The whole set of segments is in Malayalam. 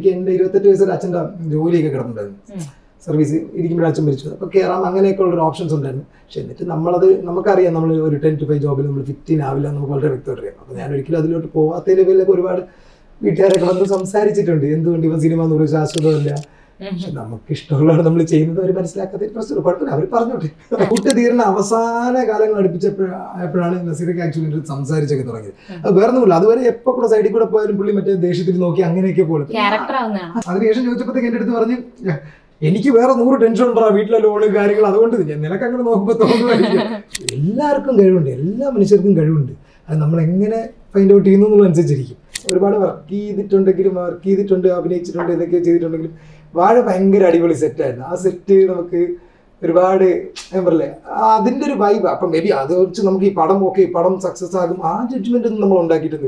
എനിക്ക് എൻ്റെ 28 വയസ്സിൽ അച്ഛൻ്റെ ജോലിയൊക്കെ കിടന്നിട്ടുണ്ടായിരുന്നു. സർവീസ് ഇരിക്കുമ്പോൾ അച്ഛൻ മരിച്ചു. അപ്പോൾ കയറാം അങ്ങനെയൊക്കെ ഉള്ളൊരു ഓപ്ഷൻസ് ഉണ്ടായിരുന്നു. പക്ഷെ എന്നിട്ട് നമുക്കറിയാം നമ്മൾ ഒരു 10 to 5 ജോബിൽ നമ്മൾ ഫിറ്റ് ആവില്ല നമുക്ക് വളരെ വ്യക്തമായിട്ട് അറിയാം. അപ്പോൾ ഞാൻ ഒരിക്കലും അതിലോട്ട് പോകാത്തതിൻ്റെ പേരിലൊക്കെ ഒരുപാട് വീട്ടുകാരൊക്കെ വന്ന് സംസാരിച്ചിട്ടുണ്ട്. എന്തുകൊണ്ട് ഇവൻ സിനിമ എന്ന് പറയുന്നത് ശാശ്വതമല്ല, പക്ഷെ നമുക്ക് ഇഷ്ടമുള്ളതാണ് നമ്മൾ ചെയ്യുന്നത്. അവർ മനസ്സിലാക്കാത്ത പ്രശ്നം കുഴപ്പമില്ല, അവർ പറഞ്ഞോട്ടെ. കൂട്ട് തീർന്ന അവസാന കാലങ്ങൾ അടുപ്പിച്ചപ്പോഴാണ് നസീറൊക്കെ ആക്ച്വലി സംസാരിച്ചൊക്കെ തുടങ്ങിയത്. അത് വേറെ ഒന്നുമില്ല, അതുവരെ എപ്പോൾ കൂടെ സൈഡിൽ കൂടെ പോയാലും പുള്ളി മറ്റേ ദേഷ്യത്തിൽ നോക്കി അങ്ങനെയൊക്കെ പോലെ. അതിനുശേഷം ചോദിച്ചപ്പോഴത്തേക്ക് എൻ്റെ അടുത്ത് പറഞ്ഞ് എനിക്ക് വേറെ 100 ടെൻഷൻ ഉണ്ടോ വീട്ടിലെ ലോണ് കാര്യങ്ങൾ, അതുകൊണ്ട് നിനക്ക് അങ്ങനെ നോക്കുമ്പോൾ തോന്നുമായിരിക്കും. എല്ലാവർക്കും കഴിവുണ്ട്, എല്ലാ മനുഷ്യർക്കും കഴിവുണ്ട്. അത് നമ്മൾ എങ്ങനെ ഫൈൻഡ് ഔട്ട് ചെയ്യുന്നു എന്നുള്ളതനുസരിച്ചിരിക്കും. ഒരുപാട് വർക്ക് ചെയ്തിട്ടുണ്ട്, അഭിനയിച്ചിട്ടുണ്ട്, ഇതൊക്കെ ചെയ്തിട്ടുണ്ടെങ്കിലും വാഴ ഭയങ്കര അടിപൊളി സെറ്റായിരുന്നു. ആ സെറ്റ് നമുക്ക് ഒരുപാട് ഞാൻ പറയല്ലേ അതിൻ്റെ ഒരു വൈബ്. അപ്പം മേ ബി അത് വെച്ച് നമുക്ക് ഈ പടം സക്സസ് ആകും ആ ജഡ്ജ്മെന്റ് ഒന്നും നമ്മൾ ഉണ്ടാക്കിയിട്ടുണ്ട്.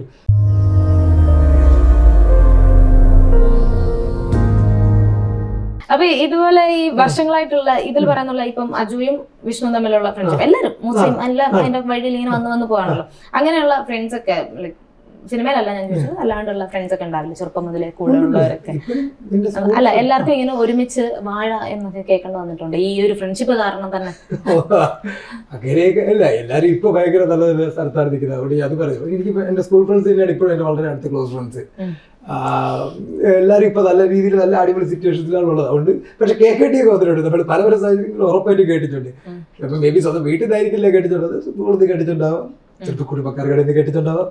അപ്പൊ ഇതുപോലെ ഈ വർഷങ്ങളായിട്ടുള്ള ഇതിൽ പറയുന്നുള്ള ഇപ്പം അജുവും വിഷ്ണു തമ്മിലുള്ള ഫ്രണ്ട്ഷിപ്പ് എല്ലാവരും മുസ്ലിം എല്ലാം അതിന്റെ വഴിയിൽ ഇങ്ങനെ വന്ന് പോകാണല്ലോ. അങ്ങനെയുള്ള ഫ്രണ്ട്സ് ഒക്കെ സിനിമയിലല്ല ഞാൻ ചോദിച്ചത്, അല്ലാണ്ടുള്ള ഫ്രണ്ട്സ് ഒക്കെ ഉണ്ടാവില്ല ചെറുപ്പം മുതലേ കൂടെ ഉള്ളവരൊക്കെ? അല്ല, എല്ലാവർക്കും ഇങ്ങനെ ഒരുമിച്ച് വാഴ എന്നൊക്കെ കേൾക്കേണ്ടി വന്നിട്ടുണ്ട് ഈ ഒരു ഫ്രണ്ട്ഷിപ്പ് കാരണം തന്നെ. അങ്ങനെയൊക്കെ അല്ല, എല്ലാരും ഇപ്പൊ ഭയങ്കര നല്ല സ്ഥലത്താണ് നിൽക്കുന്നത്. അതുകൊണ്ട് അത് പറയും. എനിക്ക് എന്റെ സ്കൂൾ ഫ്രണ്ട്സ് തന്നെയാണ് ഇപ്പോഴും എന്റെ വളരെ അടുത്ത ക്ലോസ് ഫ്രണ്ട്സ്. എല്ലാവരും ഇപ്പൊ നല്ല രീതിയിൽ നല്ല അടിപൊളി സിറ്റുവേഷനിലാണ് ഉള്ളത്. അതുകൊണ്ട് പക്ഷെ കേട്ടിയൊക്കെ വന്നിട്ടുണ്ട്. നമ്മൾ പല സാഹചര്യങ്ങളും ഉറപ്പായിട്ടും കേട്ടിട്ടുണ്ട്. ഇപ്പൊ മേ ബി സ്വന്തം വീട്ടിൽ നിന്നായിരിക്കില്ല കേട്ടിട്ടുള്ളത്, സ്കൂളിൽ നിന്ന് കേട്ടിട്ടുണ്ടാവാം, ചിലപ്പോൾ കുടുംബക്കാരുടെ നിന്ന് കേട്ടിട്ടുണ്ടാവാം.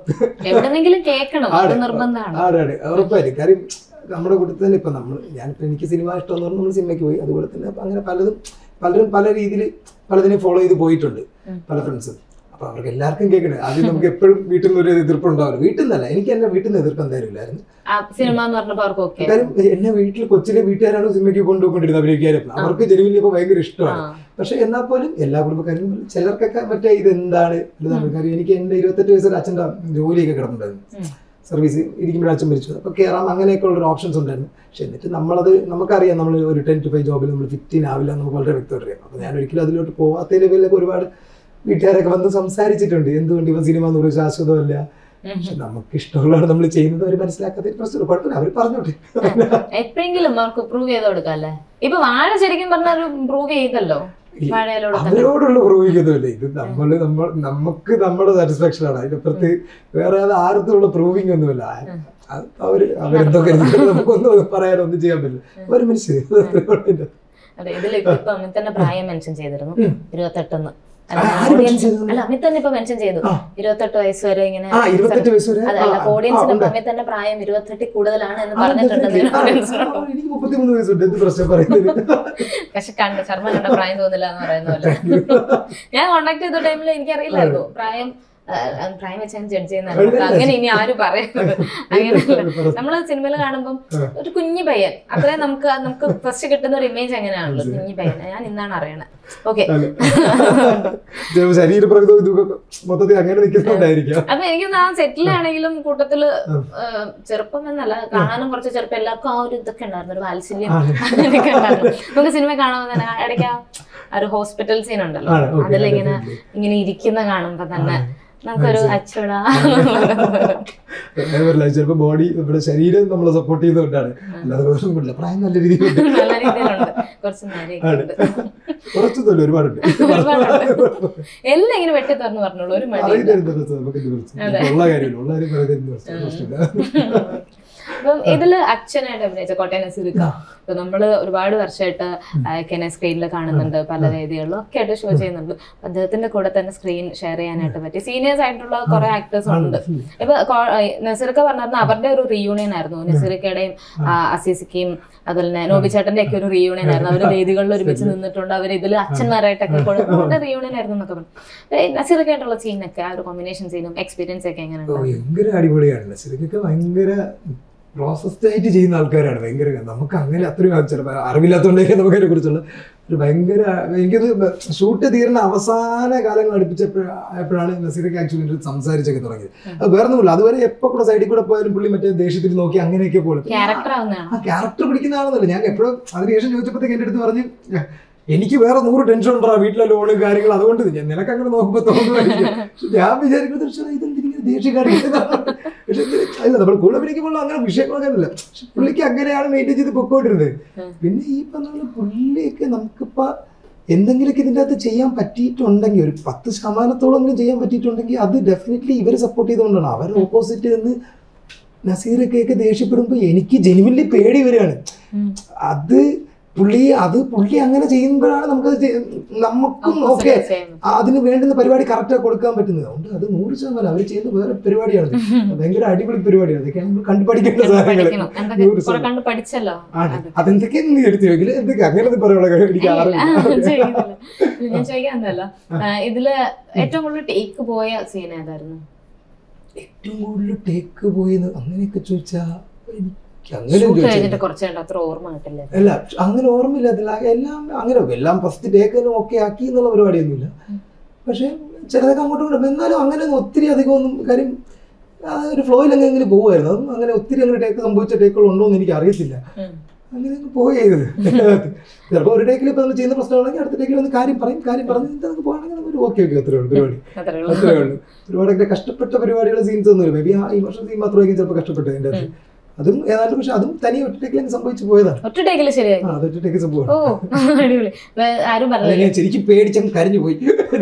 ഉറപ്പായിരിക്കും. കാര്യം നമ്മുടെ കൂട്ടത്തിൽ തന്നെ ഇപ്പൊ ഞാനിപ്പോ എനിക്ക് സിനിമ ഇഷ്ടമെന്ന് പറഞ്ഞാൽ നമ്മൾ സിനിമയ്ക്ക് പോയി. അതുപോലെ തന്നെ അങ്ങനെ പലരും പല രീതിയിൽ പലതിനെ ഫോളോ ചെയ്ത് പോയിട്ടുണ്ട് പല ഫ്രണ്ട്സും. അപ്പൊ അവർക്ക് എല്ലാവർക്കും കേൾക്കണേ. ആദ്യം നമുക്ക് എപ്പോഴും വീട്ടിൽ നിന്ന് ഒരു എതിർപ്പ് ഉണ്ടാവില്ല. വീട്ടിൽ നിന്നല്ല, എനിക്ക് എന്നെ വീട്ടിൽ നിന്ന് എതിർപ്പ് എന്തായാലും ഇല്ലായിരുന്നു. കാര്യം എന്നെ വീട്ടിൽ കൊച്ചിലെ വീട്ടുകാരാണ് സിനിമയ്ക്ക് കൊണ്ടുപോയിക്കൊണ്ടിരുന്നത്, അഭിനയിക്കാനും. അവർക്ക് ജനുവിലി ഇപ്പൊ ഭയങ്കര ഇഷ്ടമാണ്. പക്ഷെ എന്നാൽ പോലും എല്ലാ കുടുംബക്കാരും ചിലർക്കൊക്കെ മറ്റേ ഇതെന്താണ് കാര്യം എനിക്ക് എൻ്റെ 28 വയസ്സിൽ അച്ഛൻ്റെ ജോലിയൊക്കെ കിടന്നിട്ടുണ്ടായിരുന്നു. സർവീസ് ഇരിക്കുമ്പോൾ അച്ഛൻ മരിച്ചു. അപ്പോൾ കയറാം അങ്ങനെയൊക്കെ ഉള്ളൊരു ഓപ്ഷൻസ് ഉണ്ടായിരുന്നു. പക്ഷെ എന്നിട്ട് നമുക്കറിയാം നമ്മൾ ഒരു 10 to 5 ജോബിൽ നമ്മൾ ഫിറ്റ് ആവില്ല നമുക്ക് വളരെ വ്യക്തമായിട്ട് അറിയാം. അപ്പോൾ ഞാൻ ഒരിക്കലും അതിലോട്ട് പോകാത്തതിൻ്റെ പേരിലൊക്കെ ഒരുപാട് വീട്ടുകാരൊക്കെ വന്ന് സംസാരിച്ചിട്ടുണ്ട്. എന്തുകൊണ്ട് ഇവൻ സിനിമ എന്ന് പറയുന്നത് ശാശ്വതമല്ല, പക്ഷെ നമുക്ക് ഇഷ്ടമുള്ളതാണ് നമ്മൾ ചെയ്യുന്നത്. അവർ മനസ്സിലാക്കാത്ത പ്രശ്നം കുഴപ്പമില്ല, അവർ പറഞ്ഞോട്ടെ. എപ്പോഴെങ്കിലും അവർക്ക് പ്രൂവ് ചെയ്ത് കൊടുക്കാല്ലേ? ഇപ്പൊ വാഴ ശരിക്കും പറഞ്ഞാൽ പ്രൂവ് ചെയ്തല്ലോ. അവരോടുള്ള പ്രൂവിങ്ങൊന്നുമില്ല. ഇത് നമുക്ക് നമ്മുടെ സാറ്റിസ്ഫാക്ഷൻ ആണ്. അതിനപ്പുറത്ത് വേറെ ആർക്കുള്ള പ്രൂവിങ് ഒന്നുമില്ല. അവരെന്തൊക്കെ നമുക്കൊന്നും പറയാനൊന്നും ചെയ്യാൻ പറ്റില്ല. ഒരു മനുഷ്യർ അതെ. ഇതിലിപ്പോ അമിത് തന്നെ പ്രായം മെൻഷൻ ചെയ്തിരുന്നു 28. അല്ല, അമിത് തന്നെ ഇപ്പൊ മെൻഷൻ ചെയ്തു 28 വയസ്സ് വരെ ഇങ്ങനെ. അതല്ല, ഓഡിയൻസിന്റെ അമിത് തന്നെ പ്രായം 28 കൂടുതലാണ് എന്ന് പറഞ്ഞിട്ടുണ്ട്. പക്ഷെ ശർമ്മ കണ്ട പ്രായം തോന്നില്ല എന്ന് പറയുന്നല്ലോ. ഞാൻ കോണ്ടാക്ട് ചെയ്ത ടൈമിൽ എനിക്കറിയില്ലായിരുന്നു പ്രായം വെച്ചാൽ ജഡ്ജ് ചെയ്യുന്ന. അങ്ങനെ ഇനി ആരും പറയുന്നത് അങ്ങനെയല്ല. നമ്മള് സിനിമയിൽ കാണുമ്പോൾ ഒരു കുഞ്ഞു പയ്യൻ, അത്രയും നമുക്ക് ഫസ്റ്റ് കിട്ടുന്ന ഒരു ഇമേജ് അങ്ങനെയാണല്ലോ, കുഞ്ഞു പയ്യൻ. ഞാൻ ഇന്നാണ് അറിയണത്. ഓക്കെ, അപ്പൊ എനിക്കൊന്ന് ആ സെറ്റിലാണെങ്കിലും കൂട്ടത്തില് ചെറുപ്പം എന്നല്ല, കാണാനും കുറച്ച് ചെറുപ്പം, എല്ലാവർക്കും ആ ഒരു ഇതൊക്കെ ഉണ്ടായിരുന്നു, ഒരു വാത്സല്യം അങ്ങനെയൊക്കെ ഉണ്ടായിരുന്നു. നമുക്ക് സിനിമ കാണുമ്പോൾ തന്നെ ഇടയ്ക്ക് ആ ഒരു ഹോസ്പിറ്റൽ സീൻ ഉണ്ടല്ലോ, അതിലിങ്ങനെ ഇരിക്കുന്ന കാണുമ്പോ തന്നെ നമുക്കൊരു അച്ചടാ. ചിലപ്പോ ബോഡി നമ്മുടെ ശരീരം നമ്മളെ സപ്പോർട്ട് ചെയ്തുകൊണ്ടാണ്, അല്ലാതെ പ്രായം നല്ല രീതിയിലുണ്ട്, കുറച്ചൊന്നുമില്ല, ഒരുപാടുണ്ട്. എല്ലാം ഇങ്ങനെ വെട്ടി തുറന്ന് പറഞ്ഞോളൂ, ഒരു ഉള്ള കാര്യമില്ല, ഉള്ള കാര്യം പറയുന്നത്. അപ്പം ഇതില് അച്ഛനായിട്ട് അഭിനയിച്ച കോട്ടയം നസീർക്ക, ഇപ്പൊ നമ്മള് ഒരുപാട് വർഷമായിട്ട് കെനെ സ്ക്രീനിൽ കാണുന്നുണ്ട്, പല വേദികളിലും ഒക്കെ ആയിട്ട് ഷോ ചെയ്യുന്നുണ്ട്. അദ്ദേഹത്തിന്റെ കൂടെ തന്നെ സ്ക്രീൻ ഷെയർ ചെയ്യാനായിട്ട് പറ്റി സീനിയേഴ്സ് ആയിട്ടുള്ള കുറെ ആക്ടേഴ്സ് ഉണ്ട്. ഇപ്പൊ നസീർക്ക പറഞ്ഞായിരുന്നു അവരുടെ ഒരു റീയൂണിയൻ ആയിരുന്നു, നസീർക്കയുടെയും അസീസിക്കയും അതുപോലെ തന്നെ നോബിച്ചേട്ടന്റെ ഒക്കെ ഒരു റീയൂണിയൻ ആയിരുന്നു. അവര് വേദികളിൽ ഒരുമിച്ച് നിന്നിട്ടുണ്ട്, അവർ ഇതിൽ അച്ഛന്മാരായിട്ടൊക്കെ അവരുടെ റീയൂണിയൻ ആയിരുന്നു എന്നൊക്കെ പറഞ്ഞു. നസീർക്കായിട്ടുള്ള സീനൊക്കെ ആ ഒരു കോമ്പിനേഷൻ സീനും എക്സ്പീരിയൻസ് ഒക്കെ എങ്ങനെയാണ്? ഭയങ്കര അടിപൊളിയാണ്. നസീർക്കൊക്കെ ഭയങ്കര പ്രോസസ്ഡ് ആയിട്ട് ചെയ്യുന്ന ആൾക്കാരാണ്. ഭയങ്കര നമുക്ക് അങ്ങനെ അത്രയും ചിലപ്പോൾ അറിവില്ലാത്തതുകൊണ്ടൊക്കെ നമുക്കതിനെ കുറിച്ചുള്ള ഒരു ഭയങ്കര, എനിക്കത് ഷൂട്ട് തീർന്ന അവസാന കാലങ്ങൾ അടുപ്പിച്ചപ്പോഴാണ് നസീറൊക്കെ ആക്ച്വലി സംസാരിച്ചൊക്കെ തുടങ്ങിയത്. അത് വേറെ ഒന്നുമില്ല, അതുവരെ എപ്പോൾ കൂടെ സൈഡിൽ കൂടെ പോയാലും പുള്ളി മറ്റേ ദേഷ്യത്തിൽ നോക്കി അങ്ങനെയൊക്കെ പോലെ ആ ക്യാരക്ടർ പിടിക്കുന്ന ആളെന്നല്ല. ഞാൻ എപ്പോഴും അതിനുശേഷം ചോദിച്ചപ്പോഴത്തേക്ക് എൻ്റെ അടുത്ത് പറഞ്ഞ് എനിക്ക് വേറെ 100 ടെൻഷൻ ഉണ്ടോ വീട്ടിലെ ലോണ് കാര്യങ്ങൾ, അതുകൊണ്ട് നിനക്ക് അങ്ങനെ നോക്കുമ്പോൾ തോന്നുമായിരിക്കും. ഞാൻ വിചാരിക്കുന്നത് ഇതെന്തിനും ദേഷ്യം കാണിക്കുന്നത്. പക്ഷെ അല്ല, നമ്മൾ കൂടെ അഭിനയിക്കുമ്പോൾ അങ്ങനെ വിഷയങ്ങളൊക്കെ അല്ല. പക്ഷെ പുള്ളിക്ക് അങ്ങനെയാണ് മെയിൻറ്റെയിൻ ചെയ്ത് പൊക്കോണ്ടിരുന്നത്. പിന്നെ ഈ പറഞ്ഞ പുള്ളിയൊക്കെ നമുക്കിപ്പോൾ എന്തെങ്കിലുമൊക്കെ ഇതിൻ്റെ അകത്ത് ചെയ്യാൻ പറ്റിയിട്ടുണ്ടെങ്കിൽ, ഒരു 10% ചെയ്യാൻ പറ്റിയിട്ടുണ്ടെങ്കിൽ അത് ഡെഫിനറ്റ്ലി ഇവരെ സപ്പോർട്ട് ചെയ്തുകൊണ്ടാണ്. അവർ ഓപ്പോസിറ്റ് നിന്ന് നസീറൊക്കെ ദേഷ്യപ്പെടുമ്പോൾ എനിക്ക് ജെനുവിൻലി പേടി വരികയാണ്. അത് പുള്ളി അങ്ങനെ ചെയ്യുമ്പോഴാണ് നമുക്കും ഓക്കെ അതിന് വേണ്ടുന്ന പരിപാടി കറക്റ്റായി കൊടുക്കാൻ പറ്റുന്നത്. അതുകൊണ്ട് അത് 100% അവർ ചെയ്യുന്ന വേറെ പരിപാടിയാണ്, ഭയങ്കര അടിപൊളി പരിപാടിയാണ്. അതൊക്കെയാണ് നമ്മൾ കണ്ടുപഠിക്കേണ്ട സാധനങ്ങൾ. അതെന്തൊക്കെയാണെന്ന് എടുത്തു വെക്കില്ല, എന്തൊക്കെ അങ്ങനത്തെ പറയാനുള്ള എനിക്ക് ഞാൻ ചോദിക്കാന്നല്ലോ, ഇതില് ഏറ്റവും കൂടുതൽ ടേക്ക് പോയ സീൻ ഏതായിരുന്നു? ഏറ്റവും കൂടുതൽ ടേക്ക് പോയത് അങ്ങനെയൊക്കെ ചോദിച്ചാ അല്ല, അങ്ങനെ ഓർമ്മയില്ല. എല്ലാം ഫസ്റ്റ് ടേക്ക് ഓക്കെ ആക്കി എന്നുള്ള പരിപാടിയൊന്നുമില്ല. പക്ഷെ ചിലതൊക്കെ അങ്ങോട്ടും ഇങ്ങോട്ടും എന്നാലും അങ്ങനെ ഒത്തിരി അധികം ഒന്നും കാര്യം ഒരു ഫ്ലോയിൽ അങ്ങനെ പോകുമായിരുന്നു. അതും അങ്ങനെ ഒത്തിരി അങ്ങനെ ടേക്ക് സംഭവിച്ച ടേക്കുകൾ ഉണ്ടോ എന്ന് എനിക്ക് അറിയത്തില്ല. അങ്ങനെ പോയത് ചിലപ്പോൾ ഒരു ടേക്കിൽ ഇപ്പൊ നമ്മൾ ചെയ്യുന്ന പ്രശ്നമാണെങ്കിൽ അടുത്ത ടേക്കിൽ വന്ന് കാര്യം പറഞ്ഞ് നമുക്ക് പോകണമെങ്കിൽ നമുക്ക് ഓക്കെ അത്രേ ഉള്ളൂ പരിപാടി, അത്രേ ഉള്ളൂ. ഒരുപാടൊക്കെ കഷ്ടപ്പെട്ട പരിപാടികൾ സീൻസ് ഒന്നുമില്ല. മേ ബി ആ ഇമോഷണൽ സീൻ മാത്രമായിരിക്കും ചിലപ്പോൾ കഷ്ടപ്പെട്ടത് അതിൻ്റെ അത്. അതും ഏതാണ്ട് പക്ഷെ അതും തനി ഒറ്റ ടേക്കിൽ സംഭവിച്ചു പോയതാണ്. ഒറ്റ ടേക്ക് സംഭവം ശരിക്കും പേടിച്ചങ്ങ് കരഞ്ഞു പോയി.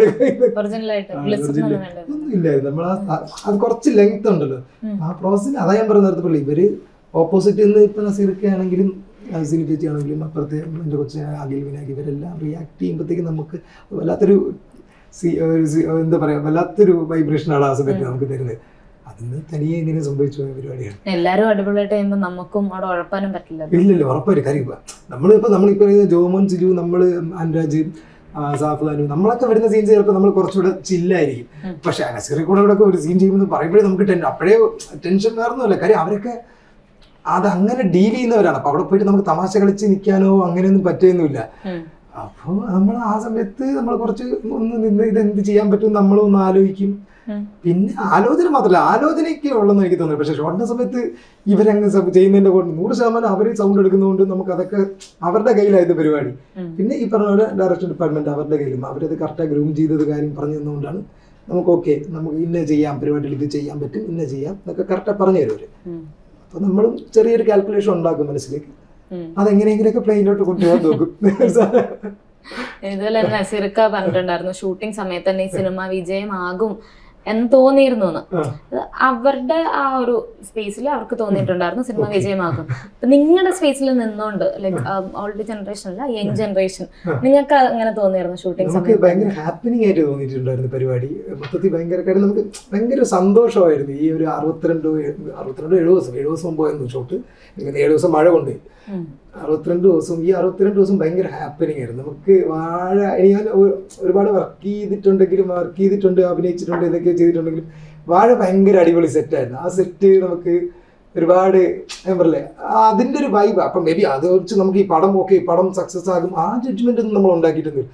ഒന്നുമില്ലായിരുന്നു. നമ്മൾ അത് കുറച്ച് ലെങ്ത് ഉണ്ടല്ലോ ആ പ്രോസസ്സിൽ. അതാ ഞാൻ പറഞ്ഞ നിർത്തപ്പള്ളി ഇവര് ഓപ്പോസിറ്റ് നിന്ന് ഇപ്പൊ നസീറൊക്കെ ആണെങ്കിലും സിനി ചേച്ചി ആണെങ്കിലും അപ്പുറത്തെ എൻ്റെ കൊച്ചു അഖിൽ വിനായക് ഇവരെല്ലാം റിയാക്ട് ചെയ്യുമ്പോഴത്തേക്കും നമുക്ക് വല്ലാത്തൊരു എന്താ പറയാ വല്ലാത്തൊരു വൈബ്രേഷനാണ് ആ സമയത്ത് നമുക്ക് തരുന്നത്. അതിന് തനിയെ ഇങ്ങനെ സംഭവിച്ചു പോയ പരിപാടിയാണ്. എല്ലാവരും അടിപൊളിയായിട്ട് ചെയ്യുമ്പോൾ നമുക്കും അവിടെ ഉഴപ്പാനും പറ്റില്ല. ഇല്ലല്ലോ, ഉറപ്പായിട്ട് കാര്യം നമ്മളിപ്പോ ജോമോൻ സിജു, നമ്മള് അനുരാജ്, സാഫ്ലാനു, നമ്മളൊക്കെ വരുന്ന സീൻ ചിലപ്പോൾ നമ്മൾ കുറച്ചുകൂടെ ചില്ലായിരിക്കും. പക്ഷെ നസീറെ കൂടെ ഇവിടെ ഒരു സീൻ ചെയ്യുമ്പോൾ പറയുമ്പോഴേ നമുക്ക് അപ്പോഴേ ടെൻഷൻ വേറൊന്നുമല്ല. കാര്യം അവരൊക്കെ അത് അങ്ങനെ ഡീൽ ചെയ്യുന്നവരാണ്. അപ്പൊ അവിടെ പോയിട്ട് നമുക്ക് തമാശ കളിച്ച് നിൽക്കാനോ അങ്ങനെയൊന്നും പറ്റുന്നില്ല. അപ്പോൾ നമ്മൾ ആ സമയത്ത് നമ്മൾ കുറച്ച് ഒന്ന് നിന്ന് ഇതെന്ത് ചെയ്യാൻ പറ്റും നമ്മളൊന്ന് ആലോചിക്കും. പിന്നെ ആലോചന മാത്രമല്ല, ആലോചനയ്ക്ക് ഉള്ളതെന്ന് എനിക്ക് തോന്നുന്നു. പക്ഷെ ഷോട്ടിന്റെ സമയത്ത് ഇവരങ്ങ് ചെയ്യുന്നതിന്റെ കൊണ്ട് 100% അവർ സൗണ്ട് എടുക്കുന്നതുകൊണ്ട് നമുക്ക് അതൊക്കെ അവരുടെ കയ്യിലായത് പരിപാടി. പിന്നെ ഈ പറഞ്ഞ പോലെ ഡയറക്ഷൻ ഡിപ്പാർട്ട്മെന്റ് അവരുടെ കയ്യിലും അവരത് കറക്റ്റായി ഗ്രൂം ചെയ്തത് കാര്യം പറഞ്ഞു തന്നുകൊണ്ടാണ് നമുക്ക് ഓക്കെ നമുക്ക് ഇന്ന ചെയ്യാം, പരിപാടിയിൽ ഇത് ചെയ്യാൻ പറ്റും, ഇന്ന ചെയ്യാം എന്നൊക്കെ കറക്റ്റായി പറഞ്ഞു തരും അവര്. അപ്പൊ നമ്മളും ചെറിയൊരു കാൽക്കുലേഷൻ ഉണ്ടാക്കും മനസ്സിലേക്ക്, അതെങ്ങനെയെങ്കിലൊക്കെ പ്ലെയിനിലോട്ട് കൊണ്ടുപോകാൻ നോക്കും. ഇതുപോലെ നസീർക്ക പറഞ്ഞിട്ടുണ്ടായിരുന്നു ഷൂട്ടിംഗ് സമയത്ത് തന്നെ ഈ സിനിമ വിജയമാകും എന്ന് തോന്നിയിരുന്നു. അവരുടെ ആ ഒരു സ്പേസിൽ അവർക്ക് തോന്നിയിട്ടുണ്ടായിരുന്നു സിനിമ വിജയമാകും. അപ്പൊ നിങ്ങളുടെ സ്പേസിൽ നിന്നോണ്ട് ലൈക് ഓൾഡ് ജനറേഷൻ അല്ല യങ് ജനറേഷൻ, നിങ്ങൾക്ക് അങ്ങനെ തോന്നിയിരുന്നു ഷൂട്ടിംഗ് സമയത്ത്? ഭയങ്കര ഹാപ്പനിങ് ആയിട്ട് തോന്നിയിട്ടുണ്ടായിരുന്നു പരിപാടി. മൊത്തത്തിൽ ഭയങ്കര കാര്യം നമുക്ക് ഭയങ്കര സന്തോഷമായിരുന്നു. ഈ ഒരു 62-70 ദിവസം പോയിരുന്നു ഷൂട്ട്. 7 ദിവസം മഴ കൊണ്ട് 62 ദിവസം. ഈ 62 ദിവസം ഭയങ്കര ഹാപ്പനിങ് ആയിരുന്നു നമുക്ക്. വാഴ ഞാൻ ഒരുപാട് വർക്ക് ചെയ്തിട്ടുണ്ട്, അഭിനയിച്ചിട്ടുണ്ട്, ഇതൊക്കെ ചെയ്തിട്ടുണ്ടെങ്കിലും വാഴ ഭയങ്കര അടിപൊളി സെറ്റായിരുന്നു. ആ സെറ്റ് നമുക്ക് ഒരുപാട് ഞാൻ പറയല്ലേ അതിന്റെ ഒരു വൈബ്. അപ്പൊ മേ ബി അത് വെച്ച് നമുക്ക് ഈ പടം ഓക്കെ പടം സക്സസ് ആകും ആ ജഡ്ജ്മെന്റ് ഒന്നും നമ്മൾ ഉണ്ടാക്കിയിട്ടൊന്നും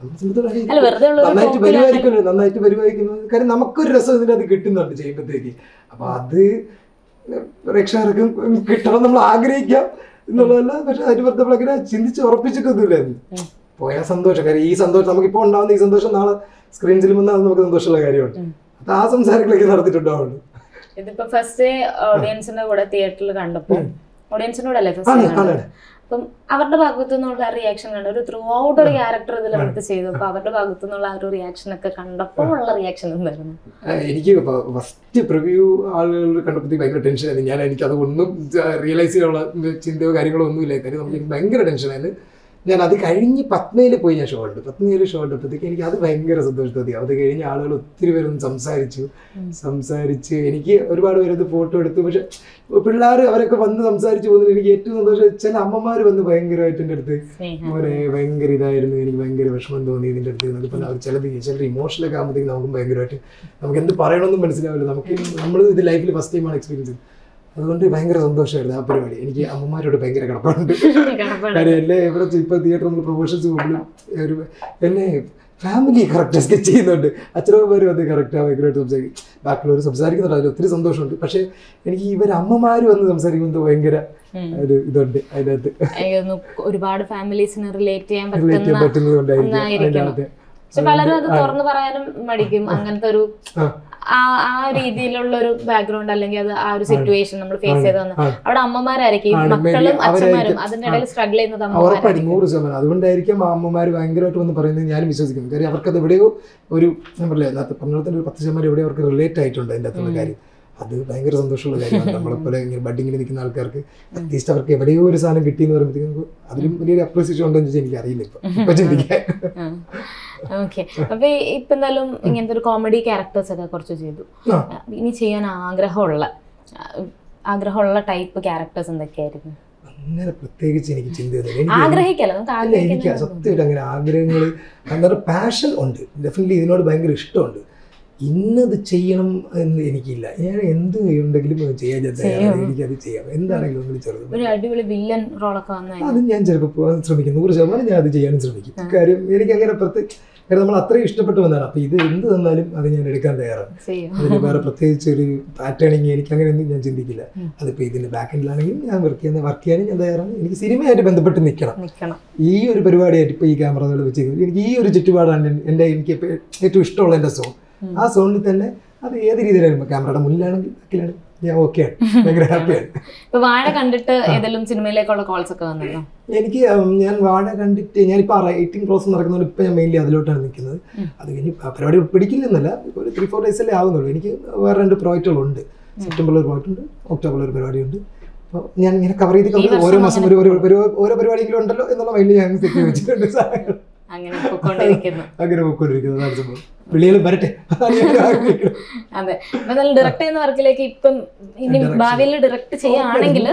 നന്നായിട്ട് വരുമായിരിക്കുന്നത്. കാര്യം നമുക്കൊരു രസം ഇതിൻ്റെ അത് കിട്ടുന്നുണ്ട് ചെയ്യുമ്പോഴത്തേക്ക്. അപ്പൊ അത് പ്രേക്ഷകർക്കും കിട്ടണം നമ്മൾ ആഗ്രഹിക്കാം എന്നുള്ളതല്ല. പക്ഷെ അതിന് പുറത്തപ്പോഴങ്ങനെ ചിന്തിച്ച് ഉറപ്പിച്ചിട്ടൊന്നുമില്ലായിരുന്നു. പോയാൽ സന്തോഷം. കാര്യം ഈ സന്തോഷം നമുക്കിപ്പോൾ ഉണ്ടാവുന്ന ഈ സന്തോഷം നാളെ സ്ക്രീൻസിൽ വന്നാൽ അത് നമുക്ക് സന്തോഷമുള്ള കാര്യമാണ്. അത് ആ സംസാരങ്ങളൊക്കെ നടത്തിയിട്ടുണ്ടാവുള്ളൂ. ഇതിപ്പോ ഫസ്റ്റ് ഓഡിയൻസിന്റെ കൂടെ തിയേറ്ററിൽ കണ്ടപ്പോ ഓഡിയൻസിനോട് അല്ലേ ഫസ്റ്റ്, അപ്പം അവരുടെ ഭാഗത്തു നിന്നുള്ള റിയാക്ഷൻ കണ്ട ഒരു ത്രൂ ഔട്ട് ഒരു ക്യാരക്ടർ ഇതിലെടുത്ത് ചെയ്തു. അപ്പൊ അവരുടെ ഭാഗത്തു നിന്നുള്ള ആ ഒരു റിയാക്ഷൻ ഒക്കെ കണ്ടപ്പോൾ ഉള്ള റിയാക്ഷൻ എന്തായിരുന്നു? എനിക്ക് ഫസ്റ്റ് പ്രിവ്യൂ ആളുകൾ കണ്ടപ്പോഴത്തേക്ക് ഭയങ്കര ടെൻഷനായിരുന്നു. എനിക്ക് അതൊന്നും റിയലൈസ് ചെയ്യാനുള്ള ചിന്തയോ കാര്യങ്ങളോ ഒന്നുമില്ല. കാര്യം നമുക്ക് ഭയങ്കര ടെൻഷനായിരുന്നു. ഞാൻ അത് കഴിഞ്ഞ് പത്മയിൽ പോയി ഞാൻ ഷോ കണ്ടപ്പോഴത്തേക്ക് എനിക്ക് അത് ഭയങ്കര സന്തോഷം തോന്നി. അത് കഴിഞ്ഞ് ആളുകൾ ഒത്തിരി പേരൊന്ന് സംസാരിച്ച് എനിക്ക് ഒരുപാട് പേരത് ഫോട്ടോ എടുത്തു. പക്ഷെ പിള്ളേർ അവരൊക്കെ വന്ന് സംസാരിച്ച് പോകുന്നത് എനിക്ക് ഏറ്റവും സന്തോഷം. ചില അമ്മമാർ വന്ന് ഭയങ്കരമായിട്ട് എൻ്റെ അടുത്ത് മോനെ ഭയങ്കര ഇതായിരുന്നു, എനിക്ക് ഭയങ്കര വിഷമം തോന്നി ഇതിൻ്റെ അടുത്ത് എന്നൊക്കെ പറഞ്ഞാൽ അവർ ചിലർ ഇമോഷണലൊക്കെ ആകുമ്പോഴത്തേക്കും നമുക്കും ഭയങ്കരമായിട്ട് നമുക്ക് എന്ത് പറയണമെന്നും മനസ്സിലാവില്ല. നമ്മൾ ഇത് ലൈഫിൽ ഫസ്റ്റ് ടൈമാണ് എക്സ്പീരിയൻസ് ചെയ്തത്. അതുകൊണ്ട് ഭയങ്കര സന്തോഷമായിരുന്നു ആ പരിപാടി. എനിക്ക് അമ്മമാരോട് ഭയങ്കര കടപ്പാടുണ്ട്. കാര്യം എന്നെ ഇവിടെ ഇപ്പൊ തിയേറ്റർ നമ്മൾ പ്രൊമോഷൻസ് പോകുമ്പോഴും ഒരു എന്നെ ഫാമിലി കറക്റ്റ് സ്കെച്ച് ചെയ്യുന്നുണ്ട്. അച്ഛനമ്മമാർ വന്ന് കറക്റ്റ് ഭയങ്കരമായിട്ട് സംസാരിക്കും. ബാക്കിയുള്ളവർ സംസാരിക്കുന്നുണ്ട്, അതിൽ ഒത്തിരി സന്തോഷമുണ്ട്. പക്ഷെ എനിക്ക് ഇവരമ്മമാർ വന്ന് സംസാരിക്കുന്നത് ഭയങ്കര ഒരു ഇതുണ്ട് അതിനകത്ത്. ഒരുപാട് ഫാമിലീസിന് റിലേറ്റ് ചെയ്യാൻ പറ്റുന്നതുകൊണ്ടായിരിക്കും. പലരും അത് തുറന്നു പറയാനും മടിക്കും. അങ്ങനത്തെ ഒരു ആ രീതിയിലുള്ള ഒരു ബാക്ക്ഗ്രൗണ്ട് അല്ലെങ്കിൽ അത് ആ ഒരു സിറ്റുവേഷൻ നമ്മൾ ഫേസ് ചെയ്ത് വന്ന അവിടെ അമ്മമാരായിരിക്കും, മക്കളും അച്ഛന്മാരും അതിന്റെ ഇടയിൽ സ്ട്രഗിൾ ചെയ്യുന്നത് ഉറപ്പായിട്ടും 100%. അതുകൊണ്ടായിരിക്കും അമ്മമാർ ഭയങ്കരമായിട്ട് വന്ന് പറയുന്നത് ഞാനും വിശ്വസിക്കുന്നു. കാര്യം അവർക്കത് എവിടെയോ ഒരു ഞാൻ പറയില്ല നേരത്തെ പറഞ്ഞ ഒരു 10% എവിടെയോ അവർക്ക് റിലേറ്റ് ആയിട്ടുണ്ട് അതിൻ്റെ അകത്തുള്ള കാര്യം. അത് ഭയങ്കര സന്തോഷമുള്ള കാര്യമാണ്. നമ്മളെപ്പോലെ ഇങ്ങനെ ബഡിങ്ങിൽ നിൽക്കുന്ന ആൾക്കാർക്ക് അറ്റ്ലീസ്റ്റ് അവർക്ക് എവിടെയോ ഒരു സാധനം കിട്ടിയെന്ന് പറയുമ്പോഴത്തേക്കും അതിലും വലിയൊരു അപ്രീസിയേഷൻ ഉണ്ടോ എന്ന് വെച്ചാൽ എനിക്ക് അറിയില്ല ഇപ്പൊ ചിന്തിക്കാൻ. ഓക്കെ, അപ്പൊ ഇപ്പൊ എന്തായാലും ഇങ്ങനത്തെ ഒരു കോമഡി ക്യാരക്ടേഴ്സ് ഒക്കെ കുറച്ച് ചെയ്തു. ഇനി ചെയ്യാൻ ആഗ്രഹമുള്ള ടൈപ്പ് ക്യാരക്ടേഴ്സ് എന്തൊക്കെയായിരിക്കും? അങ്ങനെ പ്രത്യേകിച്ച് എനിക്ക് ചിന്തയൊന്നും ആഗ്രഹിക്കല്ലോ, എനിക്ക് സത്യമായിട്ട് അങ്ങനെ ആഗ്രഹങ്ങൾ അങ്ങനെ പാഷൻ ഉണ്ട്. ഡെഫിനറ്റ്ലി ഇതിനോട് ഭയങ്കര ഇഷ്ടമുണ്ട്. ഇന്നത് ചെയ്യണം എന്ന് എനിക്കില്ല. ഞാൻ എന്ത് ഉണ്ടെങ്കിലും ചെയ്യാൻ എനിക്കത് ചെയ്യാം. എന്താണെങ്കിലും ഒന്ന് ചെറുത് ഒരു അടിപൊളി വില്ലൻ റോളൊക്കെ വന്നാൽ അത് ഞാൻ ചിലപ്പോൾ ശ്രമിക്കും. 100% ഞാൻ അത് ചെയ്യാനും ശ്രമിക്കും. കാര്യം എനിക്ക് അങ്ങനെ കാരണം നമ്മൾ അത്രയും ഇഷ്ടപ്പെട്ടു വന്നതാണ്. അപ്പൊ ഇത് എന്ത് തന്നാലും അത് ഞാൻ എടുക്കാൻ തയ്യാറാണ്. അതിന് വേറെ പ്രത്യേകിച്ച് ഒരു പാറ്റേണിങ് എനിക്ക് അങ്ങനെയൊന്നും ഞാൻ ചിന്തിക്കില്ല. അതിപ്പോ ഇതിന്റെ ബാക്ക് എൻഡിലാണെങ്കിലും ഞാൻ വർക്ക് ചെയ്യാനും ഞാൻ തയ്യാറാണ്. എനിക്ക് സിനിമയായിട്ട് ബന്ധപ്പെട്ട് നിൽക്കണം. ഈ ഒരു പരിപാടിയായിട്ട് ഇപ്പൊ ഈ ക്യാമറകൾ വെച്ചിരിക്കുന്നത് എനിക്ക് ഈ ഒരു ചുറ്റുപാടാണ് എനിക്ക് ഏറ്റവും ഇഷ്ടമുള്ള എന്റെ സോൺ. ആ സോണിൽ തന്നെ അത് ഏത് രീതിയിലായിരുന്നു ക്യാമറയുടെ മുന്നിലാണെങ്കിൽ ബാക്കിലാണെങ്കിൽ ഞാൻ ഓക്കെയാണ്, ഭയങ്കര ഹാപ്പിയാണ്. ഇപ്പൊ വാഴ കണ്ടിട്ട് ഏതെങ്കിലും സിനിമയിലേക്കുള്ള കോൾസ് ഒക്കെ വന്നല്ലോ? എനിക്ക് ഞാൻ വാഴ കണ്ടിട്ട് ഞാനിപ്പോൾ റൈറ്റിംഗ് പ്രോസസ് നടക്കുന്നതുകൊണ്ട് ഇപ്പം ഞാൻ മെയിൻലി അതിലോട്ടാണ് നിൽക്കുന്നത്. അത് കഴിഞ്ഞ് പരിപാടി പിടിക്കില്ലെന്നല്ല, ഒരു 3-4 ഡേയ്സല്ലേ ആവുന്നുള്ളൂ. എനിക്ക് വേറെ 2 പ്രോജക്റ്റുകളുണ്ട്. സെപ്റ്റംബറിൽ ഒരു പ്രോജക്റ്റ് ഉണ്ട്, ഒക്ടോബറിൽ ഒരു പരിപാടിയുണ്ട്. അപ്പോൾ ഞാൻ ഇങ്ങനെ കവർ ചെയ്ത് ഓരോ മാസം ഓരോ പരിപാടിയെങ്കിലും ഉണ്ടല്ലോ എന്നുള്ള മൈൻഡിൽ ഞാൻ സെറ്റ് വെച്ചിട്ടുണ്ട് സാധനങ്ങൾ. അങ്ങനെ പോയിക്കൊണ്ടിരിക്കുന്നത് സംഭവം. വിളികളും വരട്ടെ. അതെ, ഡയറക്ട് ചെയ്യുന്ന വർക്കിലേക്ക് ഇപ്പം ഇനി ഭാവിയിൽ ഡയറക്ട് ചെയ്യുകയാണെങ്കിൽ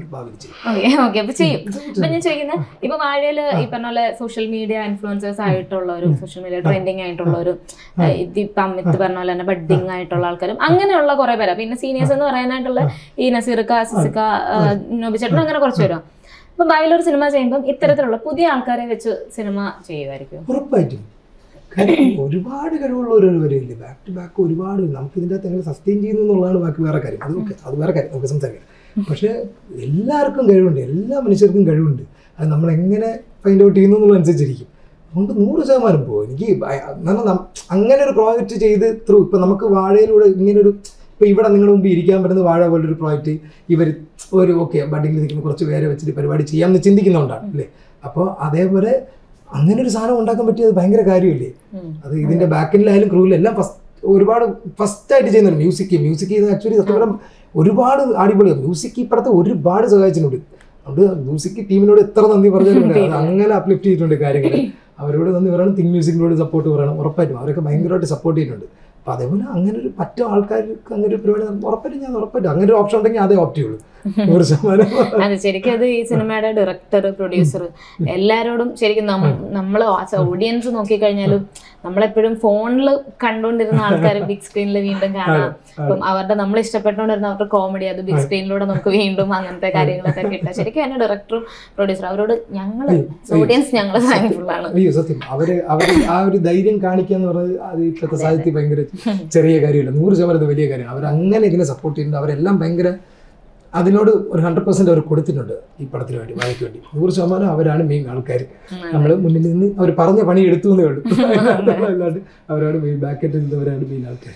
ഓക്കെ അപ്പൊ ചെയ്യും. അപ്പൊ ഞാൻ ചോദിക്കുന്നത് ഇപ്പൊ വാഴയില് ഈ പറഞ്ഞ പോലെ സോഷ്യൽ മീഡിയ ഇൻഫ്ലുവൻസേഴ്സ് ആയിട്ടുള്ള ഒരു സോഷ്യൽ മീഡിയ ട്രെൻഡിങ് ആയിട്ടുള്ള ഒരു ഇപ്പം അമിത് പറഞ്ഞ പോലെ തന്നെ ബഡ്ഡിങ് ആയിട്ടുള്ള ആൾക്കാരും അങ്ങനെയുള്ള കുറെ പേരാ. പിന്നെ സീനിയേഴ്സ് എന്ന് പറയാനായിട്ടുള്ള ഈ നസീർക്ക, സിസിക്ക, നോബിച്ചേട്ടൻ അങ്ങനെ കുറച്ച് പേരാ. അപ്പൊ ഭാവിയിലൊരു സിനിമ ചെയ്യുമ്പോൾ ഇത്തരത്തിലുള്ള പുതിയ ആൾക്കാരെ വെച്ച് സിനിമ ചെയ്യുമായിരിക്കും? ഉറപ്പായിട്ടും. കാര്യം ഒരുപാട് കഴിവുള്ളവരൊരു വരെയില്ലേ, ബാക്ക് ടു ബാക്ക് ഒരുപാട്. നമുക്ക് ഇതിൻ്റെ അകത്ത് എങ്ങനെ സസ്റ്റെയിൻ ചെയ്യുന്നു എന്നുള്ളതാണ് ബാക്കി വേറെ കാര്യം. അത് വേറെ കാര്യം, നമുക്ക് സംസാരിക്കാം. പക്ഷെ എല്ലാവർക്കും കഴിവുണ്ട്, എല്ലാ മനുഷ്യർക്കും കഴിവുണ്ട്. അത് നമ്മൾ എങ്ങനെ ഫൈൻഡ് ഔട്ട് ചെയ്യുന്നു എന്നുള്ളതനുസരിച്ചിരിക്കും. അതുകൊണ്ട് 100% പോകും. എനിക്ക് അങ്ങനെ ഒരു പ്രോജക്റ്റ് ചെയ്ത് ത്രൂ ഇപ്പം നമുക്ക് വാഴയിലൂടെ ഇങ്ങനൊരു ഇപ്പോൾ ഇവിടെ നിങ്ങളുടെ മുമ്പ് ഇരിക്കാൻ പറ്റുന്ന വാഴ പോലൊരു പ്രോജക്റ്റ് ഇവർ ഒരു ഓക്കെ ബഡിങ്ങിൽ നിൽക്കുന്ന കുറച്ച് പേരെ വെച്ചിട്ട് പരിപാടി ചെയ്യാമെന്ന് ചിന്തിക്കുന്നതുകൊണ്ടാണ് അല്ലേ. അപ്പോൾ അതേപോലെ അങ്ങനെ ഒരു സാധനം ഉണ്ടാക്കാൻ പറ്റിയത് ഭയങ്കര കാര്യമില്ലേ. അത് ഇതിൻ്റെ ബാക്കിലായാലും ക്രൂവിലെല്ലാം ഒരുപാട് ഫസ്റ്റായിട്ട് ചെയ്യുന്നുണ്ട്. മ്യൂസിക് ചെയ്ത് ആക്ച്വലി സത്യം ഒരുപാട് അടിപൊളിയാണ്. മ്യൂസിക് ഈ പടത്തെ ഒരുപാട് സഹായിച്ചിട്ടുണ്ട്. അതുകൊണ്ട് മ്യൂസിക് ടീമിനോട് എത്ര നന്ദി പറഞ്ഞാലും അത് അങ്ങനെ അപ്ലിഫ്റ്റ് ചെയ്തിട്ടുണ്ട് കാര്യങ്ങൾ. അവരോട് നന്ദി പറയണം, തിങ്ക് മ്യൂസിക്കിനോട് സപ്പോർട്ട് പറയണം. ഉറപ്പായിട്ടും അവരൊക്കെ ഭയങ്കരമായിട്ട് സപ്പോർട്ട് ചെയ്തിട്ടുണ്ട്. അപ്പോൾ അതേപോലെ അങ്ങനെ ഒരു പറ്റും ആൾക്കാർക്ക് അങ്ങനെ ഒരു പരിപാടി ഉറപ്പായിട്ടും അങ്ങനെ ഒരു ഓപ്ഷൻ ഉണ്ടെങ്കിൽ അതേ ഓപ്റ്റ് ചെയ്യുള്ളൂ. അതെ, ശരിക്കും അത് ഈ സിനിമയുടെ ഡയറക്ടർ, പ്രൊഡ്യൂസർ എല്ലാരോടും ശരിക്കും നമ്മൾ ഓഡിയൻസ് നോക്കിക്കഴിഞ്ഞാലും നമ്മളെപ്പോഴും ഫോണിൽ കണ്ടുകൊണ്ടിരുന്ന ആൾക്കാർ ബിഗ് സ്ക്രീനിൽ വീണ്ടും കാണാം. അപ്പം അവരുടെ നമ്മൾ ഇഷ്ടപ്പെട്ടുകൊണ്ടിരുന്ന അവരുടെ കോമഡി അത് ബിഗ് സ്ക്രീനിലൂടെ നമുക്ക് വീണ്ടും അങ്ങനത്തെ കാര്യങ്ങളൊക്കെ കിട്ടുക. ശരിക്കും എന്നെ ഡയറക്ടറും പ്രൊഡ്യൂസറും അവരോട് ഞങ്ങൾ ഓഡിയൻസ് ഞങ്ങൾ താങ്ക്ഫുൾ ആണ്. അയ്യോ സത്യം, അവര് ആ ഒരു ധൈര്യം കാണിക്കുക എന്ന് പറയുന്നത് അത് ഇപ്പോഴത്തെ സാഹിത്യം ഭയങ്കര ചെറിയ കാര്യമില്ല, 100% വലിയ കാര്യമാണ്. അവരങ്ങനെ ഇതിനെ സപ്പോർട്ട് ചെയ്യുന്നുണ്ട്. അവരെല്ലാം ഭയങ്കര അതിനോട് ഒരു 100% അവർ കൊടുത്തിട്ടുണ്ട് ഈ പടത്തിന് വേണ്ടി, വാഴയ്ക്ക് വേണ്ടി. 100% അവരാണ് മെയിൻ ആൾക്കാർ. നമ്മൾ മുന്നിൽ നിന്ന് അവർ പറഞ്ഞ പണി എടുത്തു എന്നേ ഉള്ളൂ. അല്ലാണ്ട് അവരാണ് മെയിൻ ബാക്കറ്റ് നിന്നവരാണ് മെയിൻ ആൾക്കാർ.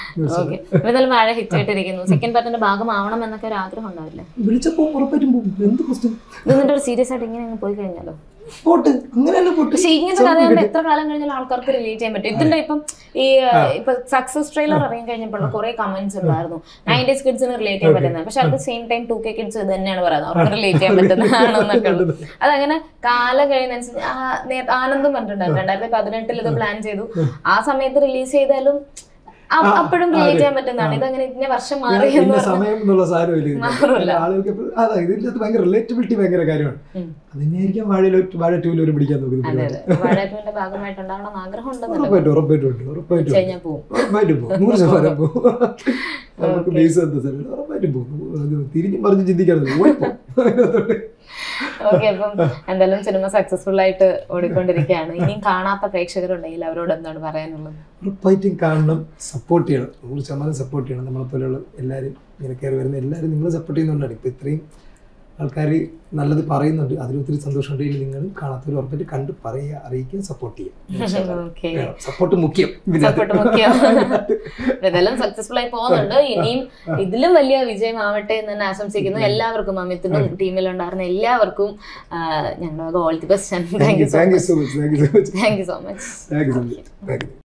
വാഴ ഹിറ്റ് ആയിട്ടിരിക്കുന്നു. സെക്കൻഡ് പാർട്ടിന്റെ ഭാഗമാവണം എന്നൊക്കെ ഒരു ആഗ്രഹം ഉണ്ടാവില്ലേ? വിളിച്ചപ്പോൾ ഉറപ്പായിട്ടും പോകും. എന്ത് ക്വസ്റ്റ്യൻ എന്നിട്ട് ഒരു സീരിയസ് ആയിട്ട് ഇങ്ങനെ പോയി കഴിഞ്ഞാലോ? പോട്ട് അങ്ങനെയല്ല പോട്ട്. പക്ഷെ ഇങ്ങനത്തെ കഥകളുടെ എത്ര കാലം കഴിഞ്ഞാൽ ആൾക്കാർക്ക് റിലേറ്റ് ചെയ്യാൻ പറ്റും. ഇതിന്റെ ഇപ്പം ഇപ്പൊ സക്സസ് ട്രെയിലർ ഇറങ്ങി കഴിഞ്ഞപ്പോൾ കുറെ കമന്റ്സ് ഉണ്ടായിരുന്നു 90s കിഡ്സിന് റിലേറ്റ് ചെയ്യാൻ പറ്റുന്നത്. പക്ഷെ at the same time 2K kids ഇത് തന്നെയാണ് പറയുന്നത് അവർക്ക് റിലേറ്റ് ചെയ്യാൻ പറ്റുന്നതാണെന്നൊക്കെ ഉള്ളത്. അതങ്ങനെ കാലം കഴിയുന്നതനുസരിച്ച് ആനന്ദം പറഞ്ഞിട്ടുണ്ടായിരുന്നു 2018 ഇത് പ്ലാൻ ചെയ്തു. ആ സമയത്ത് റിലീസ് ചെയ്താലും അപ്പോഴും റിലേറ്റ് ചെയ്യാൻ പറ്റുന്നതാണ്. ഇതങ്ങനെ ഇന്ന വർഷം മാറി സമയം എന്നുള്ള സാധനമില്ല. ആളുകൾക്ക് ഇതിന്റെ ഭയങ്കര റിലേറ്റബിലിറ്റി ഭയങ്കര കാര്യമാണ്. അതിനായിരിക്കും വാഴ 2 ഒരു പിടിക്കാൻ നോക്കുന്നത്. വാഴ 2ന്റെ ഭാഗമായിട്ടുണ്ടാവണം ആഗ്രഹം ഉറപ്പായിട്ടും തിരിഞ്ഞും പറഞ്ഞ് ചിന്തിക്കാറില്ല. ഓക്കെ, അപ്പം എന്തായാലും സിനിമ സക്സസ്ഫുൾ ആയിട്ട് ഓടിക്കൊണ്ടിരിക്കുകയാണ്. ഇനിയും കാണാത്ത പ്രേക്ഷകരുണ്ടെങ്കിൽ അവരോട് എന്താണ് പറയാനുള്ളത്? ഉറപ്പായിട്ടും കാണണം, സപ്പോർട്ട് ചെയ്യണം, 100% സപ്പോർട്ട് ചെയ്യണം. നമ്മളെപ്പോലെയുള്ള എല്ലാവരും ഇങ്ങനെ കയറി വരുന്ന എല്ലാവരും നിങ്ങൾ സപ്പോർട്ട് ചെയ്യുന്നതുകൊണ്ടാണ് ഇപ്പം ഇത്രയും ആൾക്കാർ നല്ലത് പറയുന്നുണ്ട്, അതിലൊത്തിരി സന്തോഷമുണ്ട്. നിങ്ങൾ കാണാത്തവർ ഉറപ്പായിട്ട് കണ്ട് പറയുക, അറിയിക്കുക, സപ്പോർട്ട് ചെയ്യുക. സപ്പോർട്ട് മുഖ്യം. ഇതെല്ലാം സക്സസ്ഫുൾ ആയി പോകുന്നുണ്ട്. ഇനിയും ഇതിലും വലിയ വിജയമാവട്ടെ എന്ന് തന്നെ ആശംസിക്കുന്നു. എല്ലാവർക്കും, അമിത്തിനും ടീമിലുണ്ടായിരുന്ന എല്ലാവർക്കും ഞങ്ങൾ all the best. Thank you so much.